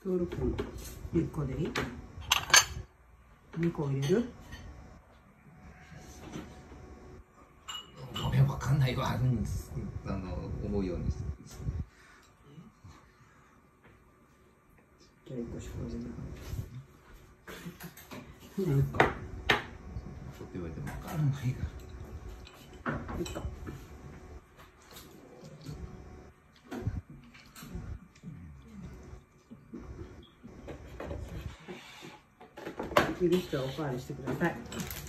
トール君1個でいい？2個入れる？ ごめん、わかんないわ。思うように。 じゃあ1個しか入れない。1個。 そうって言われてもわからないから。 1個。いる人はおかわりしてください。